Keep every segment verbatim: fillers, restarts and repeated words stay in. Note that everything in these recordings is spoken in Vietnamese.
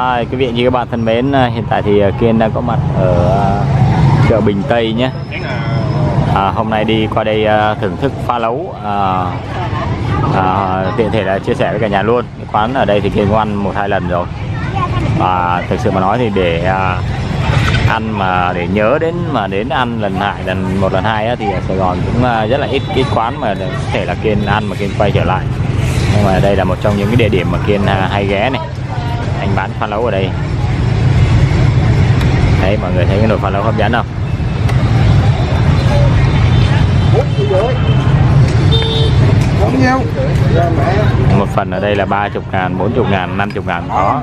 À, quý vị như các bạn thân mến, hiện tại thì Kiên đang có mặt ở chợ Bình Tây nhé. À, hôm nay đi qua đây thưởng thức phá lấu, à, à, tiện thể là chia sẻ với cả nhà luôn. Cái quán ở đây thì Kiên ăn một hai lần rồi, và thực sự mà nói thì để à, ăn mà để nhớ đến mà đến ăn lần lại lần một lần hai á, thì ở Sài Gòn cũng rất là ít cái quán mà có thể là Kiên ăn mà Kiên quay trở lại. Nhưng mà đây là một trong những cái địa điểm mà Kiên hay ghé này. Anh bán phá lấu ở đây. Đấy, mọi người thấy cái nồi phá lấu hấp dẫn không? Một phần ở đây là ba mươi ngàn, bốn mươi ngàn, năm mươi ngàn có.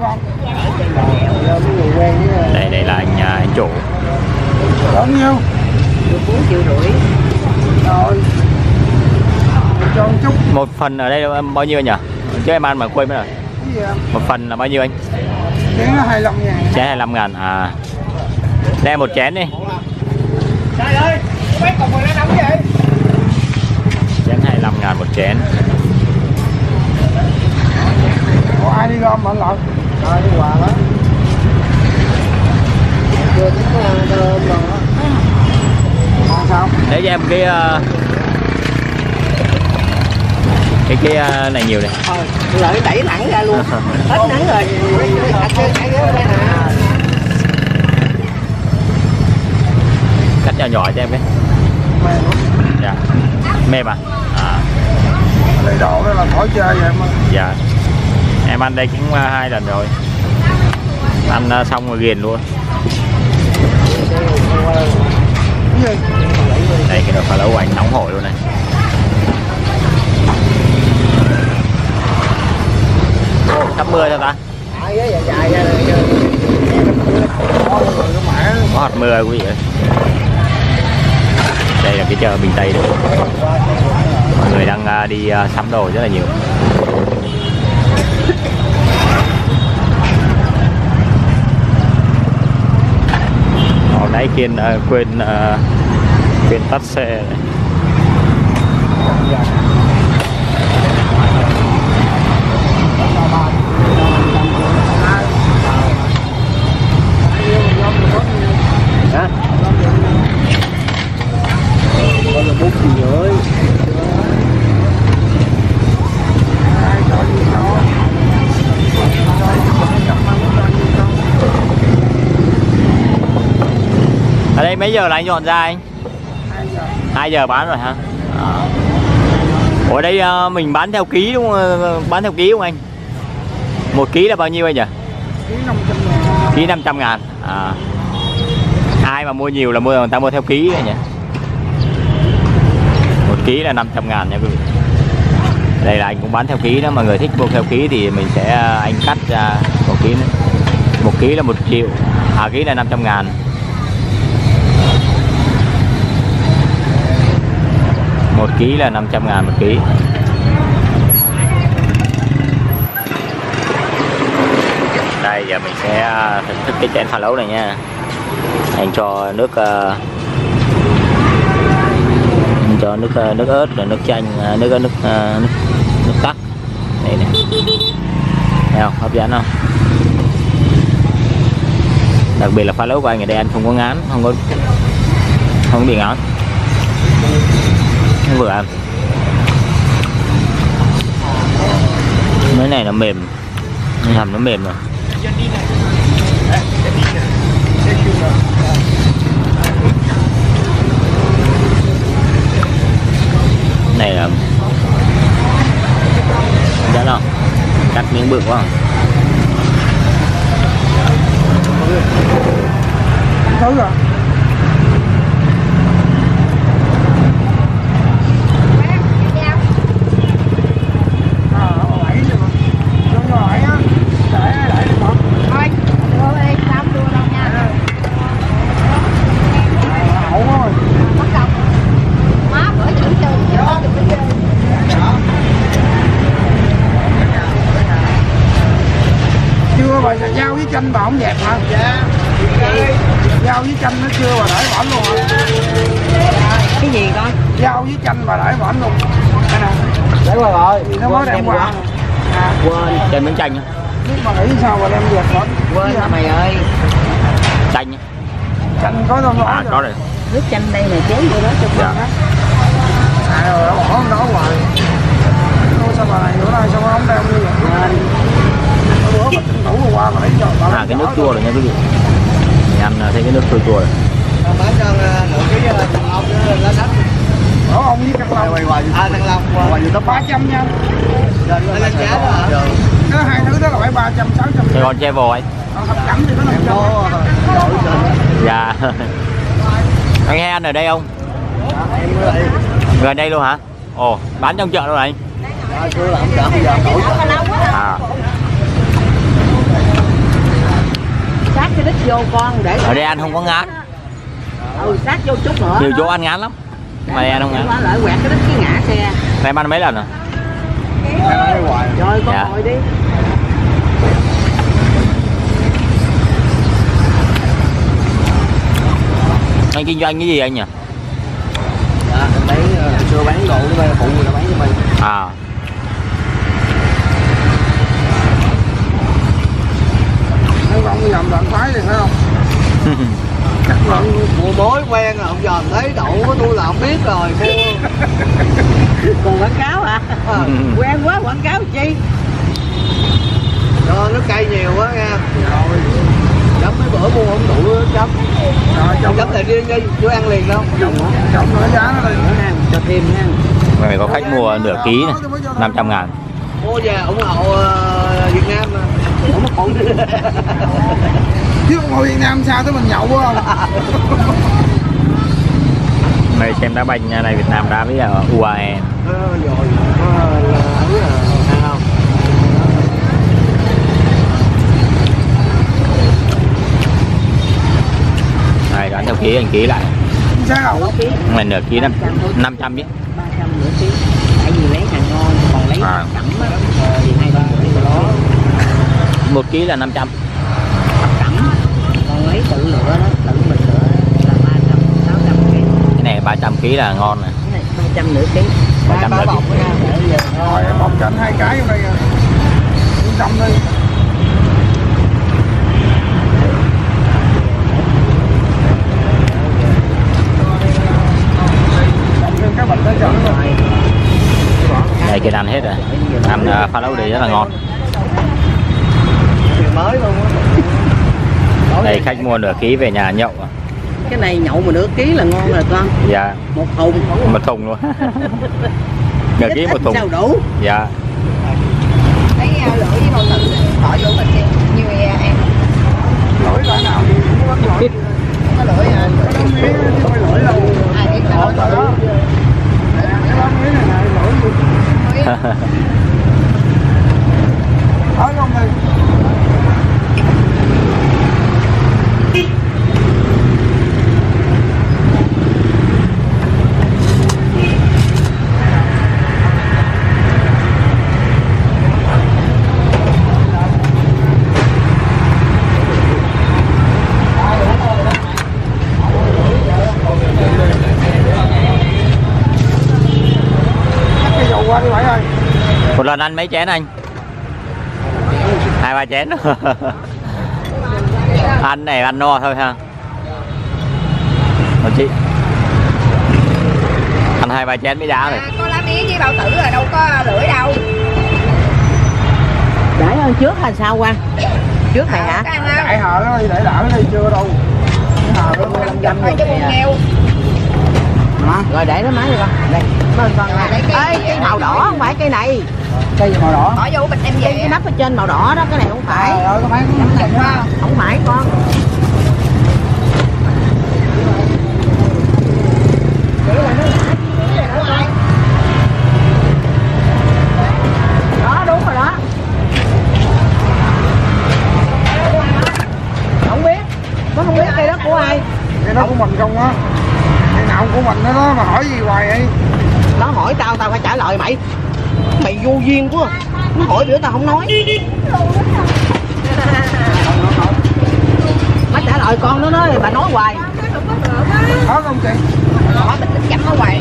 Đây, đây là anh anh chủ. Bao nhiêu? bốn triệu rưỡi. Rồi. Cho một chút. Một phần ở đây bao nhiêu nhỉ? Chứ em ăn mà quên mất rồi. Một phần là bao nhiêu anh? Chén là hai mươi lăm ngàn. Chén hai mươi lăm ngàn à. Đây một chén đi. Trời ơi, mấy cục này nó nóng vậy? Chén hai mươi lăm ngàn một chén. Có ai đi gom mà anh Lợi? Rồi đi quà đó. Chưa tính đơm rồi đó. Còn sao? Để cho em cái uh, cái cái uh, này nhiều này. Thôi, Lợi đẩy thẳng ra luôn. Hết nắng rồi. Cắt nhỏ nhỏ cho em cái. Dạ. Mềm à? À. Lấy độ đó là khỏi chơi vậy mà. Dạ. Em ăn đây cũng hai lần rồi. Ăn xong rồi ghiền luôn. Cái gì? Đây cái nồi phá lấu của anh nóng hổi luôn này. Ồ, sắp mưa cho ta. Có hạt mưa quý vị ơi. Đây là cái chợ Bình Tây đấy. Mọi người đang đi sắm đồ rất là nhiều. Hồi nãy Kiên uh, quên uh, quên tắt xe. Hả? Con là bốn triệu rưỡi. Ở đây mấy giờ là anh dọn ra anh? hai giờ bán rồi hả? À. Ở đây uh, mình bán theo ký đúng không? Bán theo ký không anh? Một ký là bao nhiêu anh nhỉ? Ký năm trăm ngàn. À. Ai mà mua nhiều là mua người ta mua theo ký này nhỉ? Một ký là năm trăm ngàn nha quý vị. Đây là anh cũng bán theo ký đó, mọi người thích mua theo ký thì mình sẽ anh cắt ra một ký nữa. Một ký là một triệu, à ký là năm trăm ngàn. Một ký là năm trăm ngàn một ký. Đây giờ mình sẽ thưởng thức cái chén phá lấu này nha. Anh cho nước uh, anh cho nước uh, nước ớt rồi nước chanh, uh, nước nước uh, nước nước tắc. Đây này. Thấy không? Hấp dẫn không? Đặc biệt là phá lấu của anh ở đây ăn không có ngán, không có không có bị ngán. Vừa ăn cái này nó mềm, hầm nó mềm rồi. Này là đã không? Cắt miếng bự quá. Thứ rồi. Dao với chanh bà không dẹp hả? Dạ. Dao với chanh nó chưa bà để bỏng luôn hả? Cái gì con? Dao với chanh bà để bỏng luôn. Đây nè. Để qua rồi. Thì nó mới đem qua. À. Quên. Chanh miếng chanh. Nước mà nghĩ sao mà đem về hết. Quên rồi mày ơi. Chanh á. Chanh có đâu À có rồi. Nước chanh đây là chén vô đó cho con. Dạ. À rồi nó bỏ không đó hoài. Thôi sao bà này bữa nay sao không đem đi vậy? Bữa mình tranh thủ vừa qua mà lấy cho bà. À cái nước chua rồi nha quý vị. Mình ăn thấy cái nước chua chua rồi. Bán cho nửa ký ông lá sách. Bỏ ông với Thăng Long. À Thăng Long qua Tầm ba trăm nha. Nó lên giá đó hả? Cái hai thứ đó là phải ba trăm, sáu trăm. Sài Gòn Travel ấy. Còn hấp dẫn thì có năm trăm. Dạ. Anh hay ăn ở đây không? Gần đây luôn hả? Ồ, bán trong chợ luôn này. À. Sát cái đít vô con để Ở đây ăn không có ngán. ừ sát vô chút nữa. Nhiều chỗ ăn ngán lắm. Mà đây ăn không ngán. Lại quẹt cái đít cái ngã xe. Em ăn mấy lần rồi? Rồi con Dạ. ngồi đi. Anh kinh doanh cái gì anh nhỉ? Dạ, lấy xưa bán đồ cái bây phụ người ta bán cho mình. À. Nó không có dầm đoạn phái thì phải không? Chắc là Mua mối quen rồi, ông dòm thấy đậu tôi là không biết rồi mua. Còn quảng cáo hả? À, quen quá quảng cáo chi? Cho nó cay nhiều quá nha. rồi. Chấm mấy bữa mua không đủ chấm. Rồi trong Chấm này riêng đi, chưa ăn liền đâu. trong nó giá nó lên. Cho thêm nha. Này có khách mua nửa ký này, năm trăm ngàn. Mua về ủng hộ uh, Việt Nam mà. Ủng hộ. Chứ ngồi Việt Nam sao tới mình nhậu quá không? Này xem đá banh này Việt Nam đá với u a e. Ờ, rồi. Ờ, là ấy là ăn không? Này đoán theo ký anh ký lại. Sao? Này nửa ký năm năm trăm chứ. ba trăm nửa ký. Tại vì lấy hàng ngon, còn lấy À. cẩm á thì hai ba cái đó. Một ký là năm trăm. Cẩm. Còn lấy tự lựa đó, tự mình lựa là ba trăm, sáu trăm ký. Cái này ba trăm ký là ngon này. Cái này ba trăm nửa ký. ba trăm nửa bọc ký. nha, để giờ. Rồi em bọc cho anh hai cái trong đây rồi. Yên tâm đi. Bọc thêm cái bịch đó cho nó rồi. Đây kia ăn hết rồi. Ăn uh, pha lấu đi rất là ngon. Điều mới luôn á. Đây khách mua nửa ký về nhà nhậu. Cái này nhậu mà nửa ký là ngon rồi con. Dạ. Một thùng. Một thùng luôn. Nửa ký một thùng. Sao đủ? Dạ. Lấy uh, lưỡi với bao tử bỏ vô mình xem như em Lỗi loại nào thì cũng có bắt lỗi. có lưỡi à Cái đó mía chứ không phải lỗi đâu. ai biết Lỗi là đó. Cái đó mía này này lỗi gì? Nói không đi. Cái dầu qua đi bảy ơi. Một lần ăn mấy chén anh? Hai ba chén. Ăn này ăn no thôi ha. Một chị ăn hai ba chén mới đá rồi. à, có lá mía với bao tử rồi đâu có lưỡi đâu. Để hơn trước hay sao Quang? Trước này hả? Có ăn không? Đại hờ đó đi, để đỡ đây chưa đâu. Cái hờ đó Dăm dăm Thôi chứ rồi. buồn nghèo. Rồi để nó máy đi con. Đây. Cảm ơn con nha. Lấy cây Ê, gì cây vậy? màu đỏ không phải cây này. cây gì màu đỏ. Bỏ vô bịch em Cây về. cái nắp ở trên màu đỏ đó, cái này không phải. Trời ơi, có phải cũng Không phải, không phải con. Đó đúng rồi đó. Không biết. Nó không biết cây đó của ai. cái đó của mình không á. Cái nào của mình đó, đó mà hỏi gì hoài vậy? Nó hỏi tao tao phải trả lời mày. Mày vô duyên quá. Nó hỏi biểu tao không nói. Má trả lời con nó nói bà nói hoài. Có không chị? Bỏ bịch bịch chấm ở ngoài.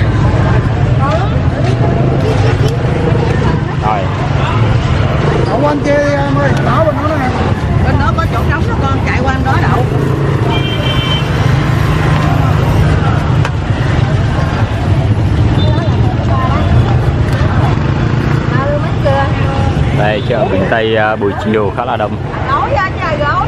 Rồi. Không anh chê đi em ơi, đảo bên đó nè. Bên đó có chỗ trống đó con, chạy qua anh đó đậu. Đây chợ Bình Tây uh, buổi chiều khá là đông. Nói ra trời rồi.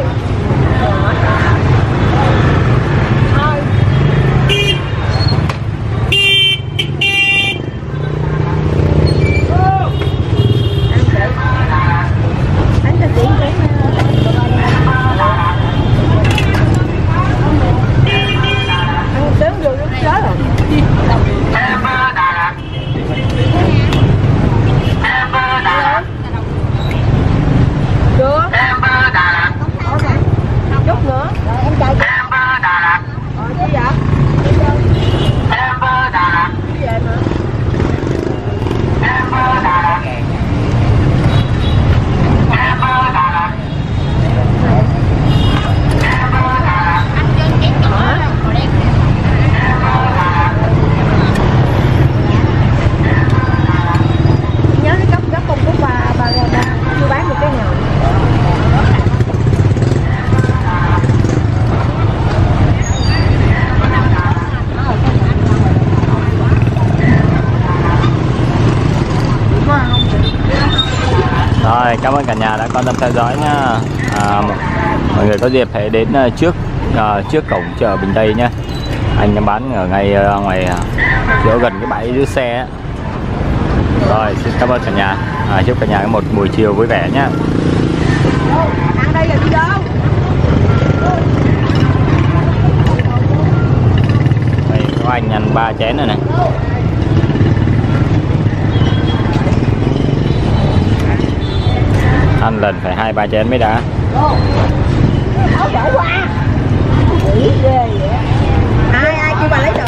Rồi, cảm ơn cả nhà đã quan tâm theo dõi nhá. À, mọi người có dịp hãy đến trước à, trước cổng chợ Bình Tây nhé. Anh bán ở ngay ngoài chỗ gần cái bãi giữ xe ấy. Rồi, xin cảm ơn cả nhà. À, chúc cả nhà có một buổi chiều vui vẻ nhé. Ăn đây là đi đâu? Đây có anh ăn ba chén rồi này. Ăn lần phải hai ba chén mới đã. Ai ai kêu bà lấy